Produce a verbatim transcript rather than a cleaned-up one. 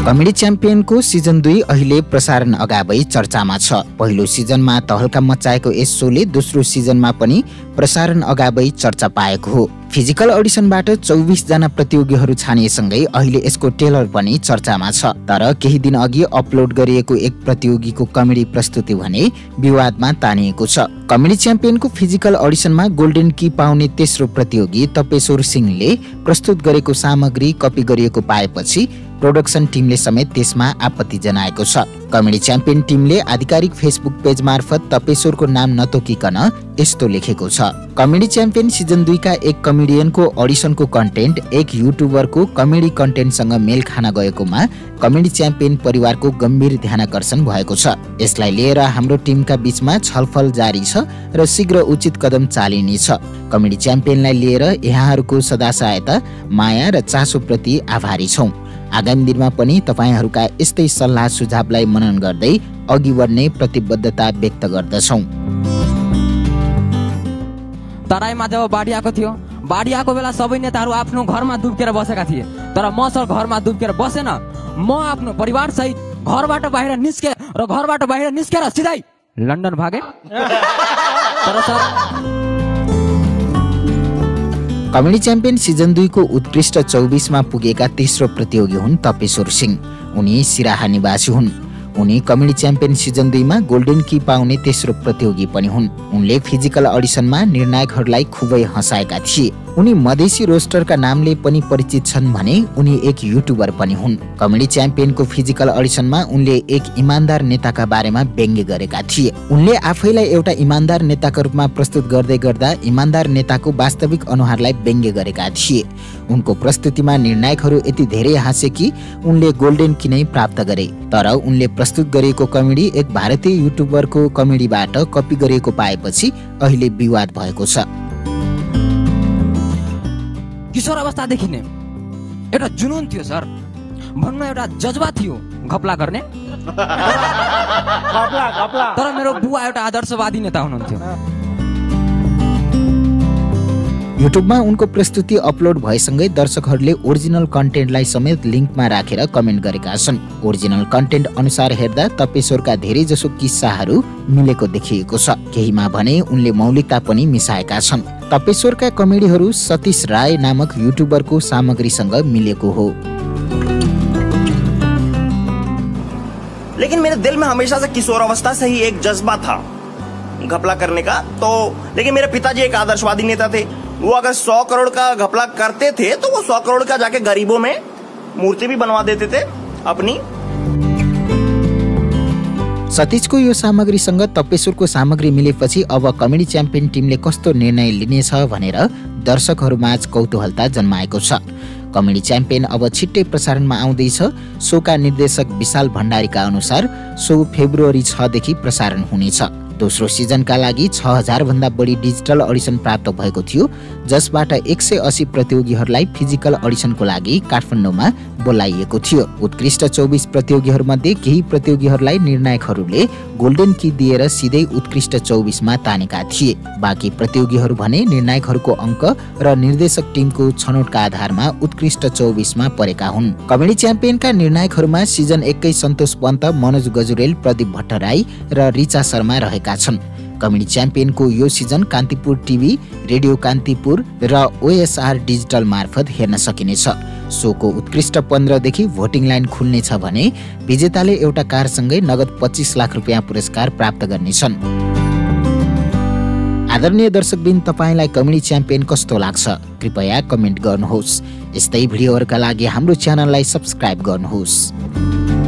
Comedy च्याम्पियनको season दुई अहिले प्रसारण अगावै चर्चामा छ। पहिलो सिजनमा तहल्का मचाएको यस शोले दोस्रो सिजनमा पनि प्रसारण अगावै चर्चा पाएको हो। फिजिकल अडिसनबाट चौबिस जना प्रतियोगीहरू छानिएसँगै अहिले यसको टेलर पनि चर्चामा छ। तर केही दिन अघि अपलोड गरिएको एक प्रतियोगीको कमेडी प्रस्तुति भने विवादमा तानिएको छ। कमेडी च्याम्पियनको फिजिकल अडिसनमा गोल्डन की पाउने तेस्रो प्रतियोगी तपेश्वर सिंहले प्रस्तुत गरेको सामग्री कपी गरिएको पाएपछि प्रोडक्सन टिमले समेत त्यसमा आपत्ति जनाएको छ। कमेडी च्याम्पियन टिमले आधिकारिक फेसबुक पेज मार्फत तपेश्वरको नाम नतोकिकन यस्तो लेखेको छ। कमेडी च्याम्पियन सिजन दुई का एक कमेडियनको अडिसनको कन्टेन्ट एक युट्युबरको कमेडी कन्टेन्टसँग मेल खान गएकोमा कमेडी च्याम्पियन परिवारको गम्भीर ध्यानाकर्षण भएको छ। यसलाई लिएर हाम्रो टिमका बीचमा छलफल जारी छ र शीघ्र उचित कदम चालिनेछ। कमेडी च्याम्पियनलाई लिएर यहाँहरूको सदा सहायता, माया र चासोप्रति आभारी छौं। आगामी दिनमा पनि तपाईहरुका यस्तै सल्लाह सुझावलाई मनन गर्दै अघि बढ्ने प्रतिबद्धता व्यक्त गर्दछौं। तराईमा जब बाढी आएको थियो, बाढी आएको बेला सबै नेताहरू आफ्नो घरमा दुब्केर बसेका थिए। तर म सर घरमा दुब्केर बसेन, म आफ्नो परिवार सहित घरबाट बाहिर निस्के र घरबाट बाहिर निस्केर सिधै लन्डन भागे। तर सर कमेडी च्याम्पियन सिजन दुई को उत्कृष्ट चौबिस मा पुगेका तेस्रो प्रतियोगी हुन् तपेश्वर सिंह। उनी सिराहा निवासी हुन्। उनी कमेडी च्याम्पियन सिजन दुई मा गोल्डन की पाउने तेस्रो प्रतियोगी पनि हुन्। उनले फिजिकल अडिसनमा निर्णायकहरूलाई खुबै हँसाएका थिए। उनी मधेसी रोस्टरका नामले पनि परिचित छन् भने उनी एक युट्युबर पनि हुन्। कमेडी च्याम्पियनको फिजिकल अडिसनमा उनले एक इमानदार नेताका बारेमा व्यङ्ग्य गरेका थिए। उनले आफैलाई एउटा इमानदार नेताका रूपमा प्रस्तुत गर्दै गर्दा इमानदार नेताको वास्तविक अनुहारलाई व्यङ्ग्य गरेका थिए। उनको प्रस्तुतिमा निर्णायकहरू यति धेरै हाँसे कि उनले गोल्डन की नै प्राप्त गरे। तर उनले प्रस्तुत गरिएको कमेडी एक भारतीय युट्युबरको कमेडीबाट कपी गरिएको पाएपछि अहिले विवाद भएको छ। किशोर अवस्थादेखि नै एउटा जुनून थियो सर, भन्न एउटा जज्बा थियो घपला गर्ने। तर मेरो बुवा एउटा आदर्शवादी नेता हुनुहुन्थ्यो। युट्युबमा उनको प्रस्तुति अपलोड भएसँगै दर्शकहरूले ओरिजिनल कन्टेन्टलाई समेत लिङ्कमा राखेर कमेन्ट गरेका छन्। ओरिजिनल कन्टेन्ट अनुसार हेर्दा तपेश्वरका धेरै जसो किस्साहरू मिलेको देखिएको छ। केहीमा भने उनले मौलिकता पनि मिसाएका छन्। तपेश्वरका कमेडीहरू सतीश राय नामक युट्युबरको सामग्रीसँग मिलेको हो। लेकिन मेरे दिल में हमेशा से किशोर अवस्था से ही एक जज्बा था घपला करने का। तो लेकिन मेरे पिताजी एक आदर्शवादी नेता थे। वो अगर सौ करोड़ का घपला करते थे तो वो सौ करोड़ का जाके गरीबों में मूर्ति भी बनवा देते थे अपनी। सतीशको यो सामग्रीसँग तपेश्वरको सामग्री मिलेपछि अब कमेडी च्याम्पियन टिमले कस्तो निर्णय लिनेछ भनेर दर्शकहरूमाझ कौतूहलता जन्माएको छ। कमेडी च्याम्पियन अब छिट्टै प्रसारणमा आउँदैछ। शोका निर्देशक विशाल भण्डारीका अनुसार शो फेब्रुअरी छ देखि प्रसारण हुनेछ। दोस्रो सिजनका लागि छ हजार भन्दा बढी डिजिटल अडिसन प्राप्त भएको थियो, जसबाट एक सय अस्सी प्रतियोगीहरूलाई फिजिकल अडिसनको लागि काठमाडौँमा बोलाइएको थियो। उत्कृष्ट चौबिस प्रतियोगीहरूमध्ये केही प्रतियोगीहरूलाई निर्णायकहरूले गोल्डन की दिएर सिधै उत्कृष्ट चौबिस मा तानेका थिए। बाँकी प्रतियोगीहरू भने निर्णायकहरूको अङ्क र निर्देशक टिमको छनौटका आधारमा उत्कृष्ट चौबिस मा परेका हुन्। कमेडी च्याम्पियनका निर्णायकहरूमा सिजन एक कै सन्तोष पन्त, मनोज गजुरेल, प्रदीप भट्टराई र रिचा शर्मा रहेका छन्। कमेडी च्याम्पियनको यो season Kantipur TV, radio Kantipur र ओएसआर डिजिटल मार्फत हेर्न सकिनेछ। शोको उत्कृष्ट पन्ध्र देखि भोटिङ लाइन खुल्नेछ भने विजेताले एउटा कारसँगै नगद पच्चीस लाख रुपियाँ पुरस्कार प्राप्त गर्नेछन्। आदरणीय दर्शकबिन, तपाईलाई कमेडी च्याम्पियन कस्तो लाग्छ? कृपया कमेन्ट गर्नुहोस्। यस्तै भिडियोहरूका लागि हाम्रो च्यानललाई सब्स्क्राइब गर्नुहोस्।